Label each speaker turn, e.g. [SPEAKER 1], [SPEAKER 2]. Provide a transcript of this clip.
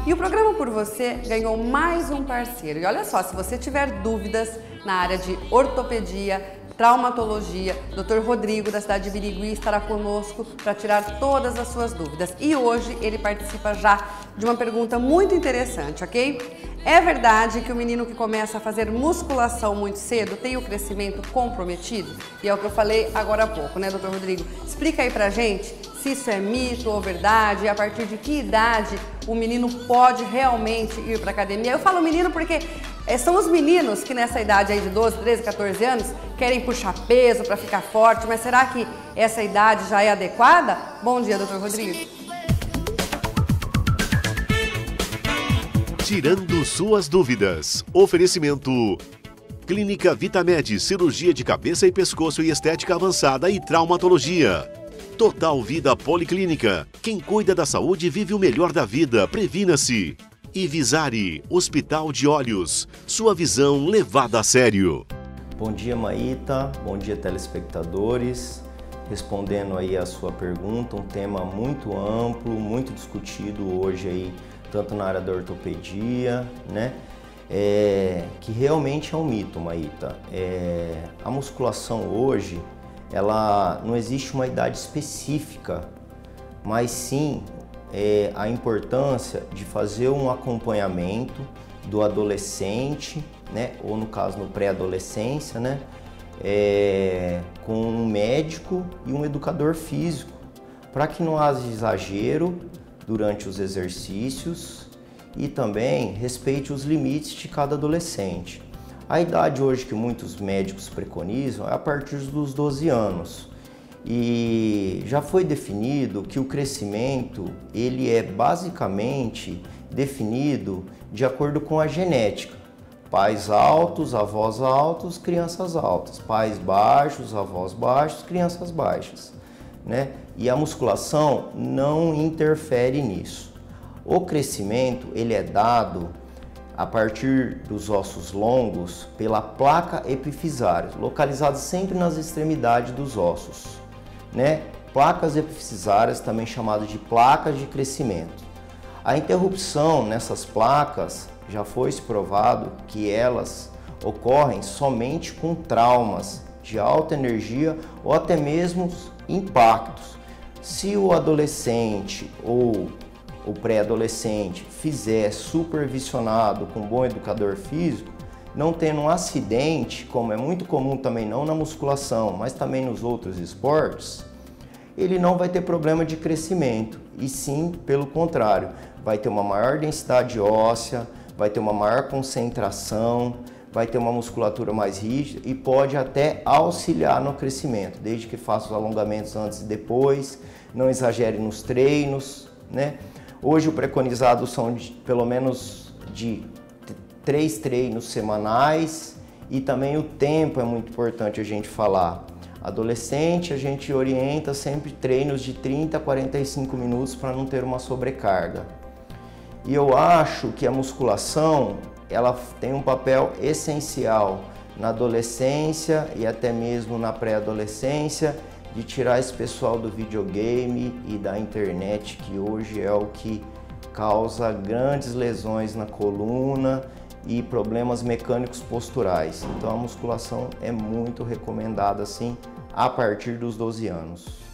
[SPEAKER 1] E o programa Por Você ganhou mais um parceiro. E olha só, se você tiver dúvidas na área de ortopedia, traumatologia, Dr. Rodrigo, da cidade de Birigui, estará conosco para tirar todas as suas dúvidas. E hoje ele participa já de uma pergunta muito interessante, ok? É verdade que o menino que começa a fazer musculação muito cedo tem o crescimento comprometido? E é o que eu falei agora há pouco, né, Dr. Rodrigo? Explica aí pra gente se isso é mito ou verdade, e a partir de que idade o menino pode realmente ir para academia. Eu falo menino porque são os meninos que nessa idade aí de 12, 13, 14 anos querem puxar peso para ficar forte, mas será que essa idade já é adequada? Bom dia, Dr. Rodrigo.
[SPEAKER 2] Tirando suas dúvidas. Oferecimento Clínica Vitamed, cirurgia de cabeça e pescoço e estética avançada e traumatologia. Total Vida Policlínica. Quem cuida da saúde vive o melhor da vida. Previna-se. E Visari, Hospital de Olhos. Sua visão levada a sério.
[SPEAKER 3] Bom dia, Maíta. Bom dia, telespectadores. Respondendo aí a sua pergunta, um tema muito amplo, muito discutido hoje aí, tanto na área da ortopedia, né? Que realmente é um mito, Maíta. A musculação hoje, ela não existe uma idade específica, mas sim a importância de fazer um acompanhamento do adolescente, né, ou no caso no pré-adolescência, né, com um médico e um educador físico, para que não haja exagero durante os exercícios e também respeite os limites de cada adolescente. A idade hoje que muitos médicos preconizam é a partir dos 12 anos. E já foi definido que o crescimento ele é basicamente definido de acordo com a genética. Pais altos, avós altos, crianças altas. Pais baixos, avós baixos, crianças baixas, né? E a musculação não interfere nisso. O crescimento ele é dado a partir dos ossos longos pela placa epifisária, localizada sempre nas extremidades dos ossos, né? Placas epifisárias, também chamadas de placas de crescimento. A interrupção nessas placas já foi provado que elas ocorrem somente com traumas de alta energia ou até mesmo impactos. Se o adolescente ou o pré-adolescente fizer supervisionado com um bom educador físico, não tendo um acidente, como é muito comum também não na musculação, mas também nos outros esportes, ele não vai ter problema de crescimento, e sim, pelo contrário, vai ter uma maior densidade óssea, vai ter uma maior concentração, vai ter uma musculatura mais rígida e pode até auxiliar no crescimento, desde que faça os alongamentos antes e depois, não exagere nos treinos, né? Hoje o preconizado são pelo menos de 3 treinos semanais e também o tempo é muito importante a gente falar. Adolescente, a gente orienta sempre treinos de 30 a 45 minutos para não ter uma sobrecarga. E eu acho que a musculação ela tem um papel essencial na adolescência e até mesmo na pré-adolescência, de tirar esse pessoal do videogame e da internet, que hoje é o que causa grandes lesões na coluna e problemas mecânicos posturais. Então a musculação é muito recomendada assim a partir dos 12 anos.